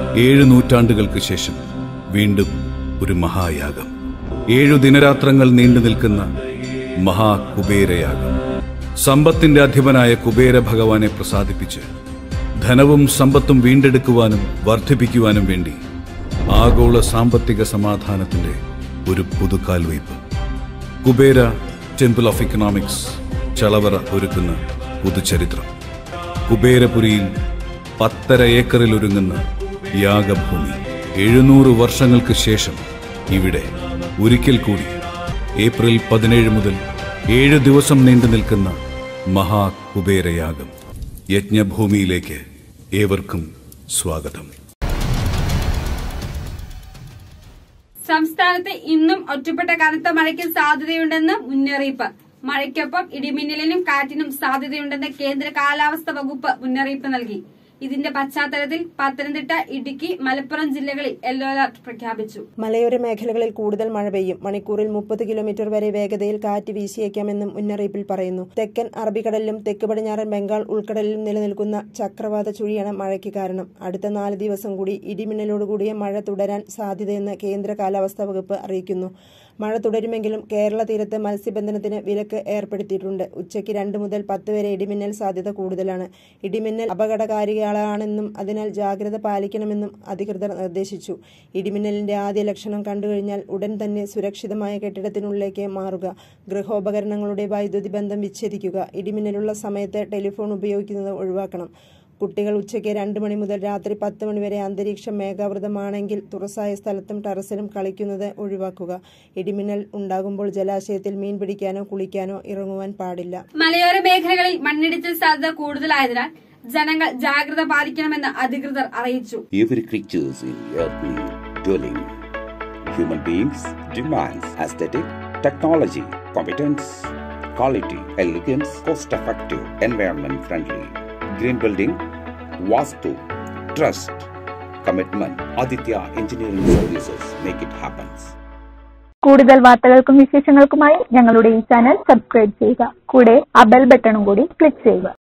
7 നൂറ്റാണ്ടുകൾക്ക് ശേഷം വീണ്ടും ഒരു മഹായാഗം. 7 ദിനരാത്രങ്ങൾ നീണ്ടു നിൽക്കുന്ന മഹാകുബേരയാഗം. സമ്പത്തിന്റെ അധിപനായ കുബേര ഭഗവാനെ പ്രസാദിപ്പിച്ച് ധനവും സമ്പത്തും വീണ്ടെടുക്കുവാനും വർദ്ധിപ്പിക്കുവാനും വേണ്ടി ആഗോള സാമ്പത്തിക സമാധാനത്തിന്റെ ഒരു പുതുക്കാൽവയ്പ്. Kubera temple of economics Chalavara ഒരുക്കുന്ന പുതുചരിത്രം. കുബേരപുരിയിൽ 10.5 ഏക്കറിൽ ഒരുങ്ങുന്ന യാഗഭൂമി. 700 വർഷങ്ങൾക്ക് ശേഷം ഇവിടെ ഒരിക്കൽ കൂടി ഏപ്രിൽ 17 മുതൽ 7 ദിവസം നീണ്ടു നിൽക്കുന്ന മഹാകുബേരയാഗം. യജ്ഞഭൂമിയിലേക്ക് ഏവർക്കും സ്വാഗതം. സംസ്ഥാനത്ത് ഇന്നും ഒറ്റപ്പെട്ട കനത്ത മഴയ്ക്ക് സാധ്യതയുണ്ടെന്ന് മുന്നറിയിപ്പ്. മഴയ്ക്കൊപ്പം ഇടിമിന്നലിനും കാറ്റിനും സാധ്യതയുണ്ടെന്ന് കേന്ദ്ര കാലാവസ്ഥാ വകുപ്പ് മുന്നറിയിപ്പ് നൽകി. ഇതിന്റെ പശ്ചാത്തലത്തിൽ പത്തനംതിട്ട, ഇടുക്കി, മലപ്പുറം ജില്ലകളിൽ യെല്ലോ അലർട്ട് പ്രഖ്യാപിച്ചു. മലയോര മേഖലകളിൽ കൂടുതൽ മഴ പെയ്യും. മണിക്കൂറിൽ 30 കിലോമീറ്റർ വരെ വേഗതയിൽ കാറ്റ് വീശിയേക്കാമെന്നും മുന്നറിയിപ്പിൽ പറയുന്നു. തെക്കൻ അറബിക്കടലിലും തെക്ക് പടിഞ്ഞാറൻ ബംഗാൾ ഉൾക്കടലിലും നിലനിൽക്കുന്ന ചക്രവാത ചുഴിയാണ് മഴയ്ക്ക് കാരണം. അടുത്ത 4 ദിവസം കൂടി ഇടിമിന്നലോടുകൂടിയ മഴ തുടരാൻ സാധ്യതയെന്ന് കേന്ദ്ര കാലാവസ്ഥാ വകുപ്പ് അറിയിക്കുന്നു. മഴ തുടരുമെങ്കിലും കേരള തീരത്ത് മത്സ്യബന്ധനത്തിന് വിലക്ക് ഏർപ്പെടുത്തിയിട്ടുണ്ട്. ഉച്ചയ്ക്ക് 2 മുതൽ 10 വരെ ഇടിമിന്നൽ സാധ്യത കൂടുതലാണ്. ഇടിമിന്നൽ അപകടകാരികളാണെന്നും അതിനാൽ ജാഗ്രത പാലിക്കണമെന്നും അധികൃതർ നിർദ്ദേശിച്ചു. ഇടിമിന്നലിന്റെ ആദ്യ ലക്ഷണം കണ്ടുകഴിഞ്ഞാൽ ഉടൻ തന്നെ സുരക്ഷിതമായ കെട്ടിടത്തിനുള്ളിലേക്ക് മാറുക. ഗൃഹോപകരണങ്ങളുടെ വൈദ്യുതി ബന്ധം വിച്ഛേദിക്കുക. ഇടിമിന്നലുള്ള സമയത്ത് ടെലിഫോൺ ഉപയോഗിക്കുന്നത് ഒഴിവാക്കണം. കുട്ടികൾ ഉച്ചയ്ക്ക് 2 മണി മുതൽ രാത്രി 10 മണി വരെ അന്തരീക്ഷം മേഘാവൃതമാണെങ്കിൽ തുറസായ സ്ഥലത്തും ടെറസിലും കളിക്കുന്നത് ഒഴിവാക്കുക. ഇടിമിന്നൽ ഉണ്ടാകുമ്പോൾ ജലാശയത്തിൽ മീൻ പിടിക്കാനോ കുളിക്കാനോ ഇറങ്ങുവാൻ പാടില്ല. മലയോര മേഖലകളിൽ മണ്ണിടിച്ചിൽ സാധ്യത കൂടുതലായതിനാൽ ജനങ്ങൾ ജാഗ്രത പാലിക്കണമെന്ന് അധികൃതർ അറിയിച്ചു. Every creature in earthly dwelling, human beings, demands aesthetic, technology, competence, quality, elegance, cost-effective, environment-friendly. Green building, Vastu, trust, commitment. Aditya Engineering Services make it happen. കൂടുതൽ വാർത്തകൾക്കും വിശേഷങ്ങൾക്കുമായി ഞങ്ങളുടെ ഈ ചാനൽ സബ്സ്ക്രൈബ് ചെയ്യുക. കൂടെ ആ ബെൽ ബട്ടണും കൂടി ക്ലിക്ക് ചെയ്യുക.